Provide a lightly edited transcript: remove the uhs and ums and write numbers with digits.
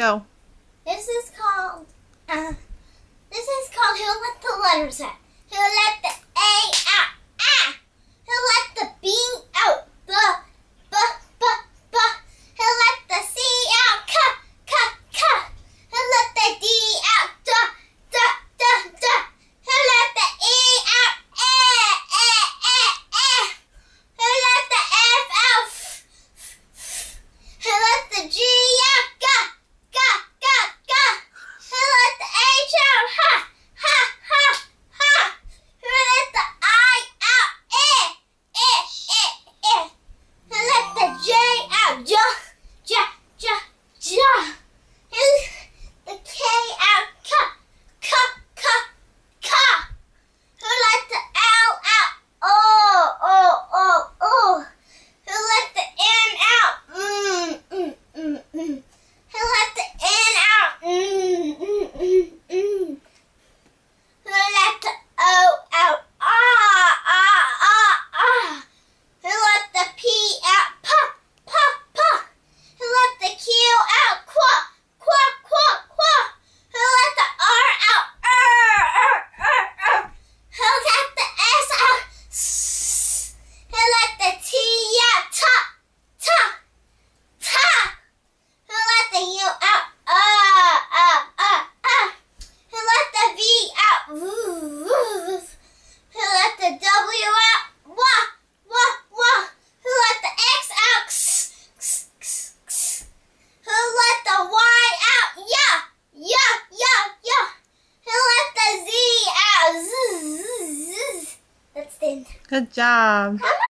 Go. This is called Who Let the Letters Out. Who let the A out? Ah! Who let the B out? B, B, B, B. Who let the C out? K, K, K. Who let the D out? D, D, D, D. Who let the E out? E, E, E, E. Who let the F out? F, F, F. Who let the G out? G, G, G, G. Who let the H out? Ha, ha, ha, ha. Who let the I out? E, E, E, E. Who let the J out? J, J, J, J. Who let the K out? K, K, K, K. Who let the L out? O, O, O, O. Who let the N out? Who let the N out? Who let the O out? Ah, ah, ah, ah. Who let the P out? Pa, pa, pa. Who let the Q out? Qua, qua, qua, qua. Who let the R out? Who let the S out? S. Who let the T out? Ta, ta, ta. Who let the U out? Who let the V out? Who let the W out? Wah, wah, wah. Who let the X out? X, x, x, x. Who let the Y out? Yeah, yeah, yeah, yeah. Who let the Z out? Z, z, z. That's the end. Good job.